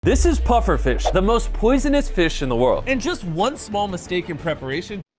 This is pufferfish, the most poisonous fish in the world. And just one small mistake in preparation